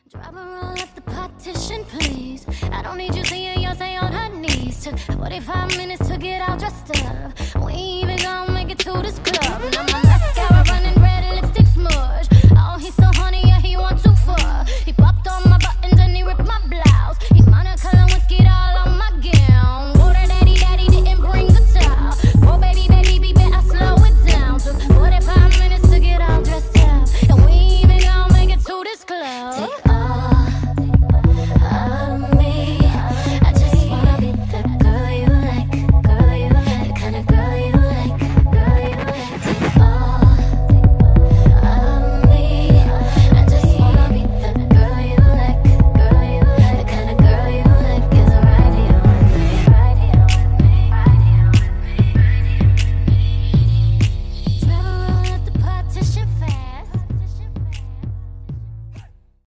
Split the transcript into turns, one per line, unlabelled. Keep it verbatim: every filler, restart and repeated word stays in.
Drop her all up the partition, please. I don't need you seeing Beyonce on her knees. Took forty-five minutes to get all dressed up. We ain't even gonna make it to this club. Now my mascara running red, lipstick smudge. Oh, he's so honey, yeah, he want too far. He popped on my buttons and he ripped my blouse. He monocolor whiskey all on my gown. Water daddy, daddy didn't bring the towel. Oh, baby, baby, be better slow it down. Took forty-five minutes to get all dressed up. And we ain't even gonna make it to this club. Take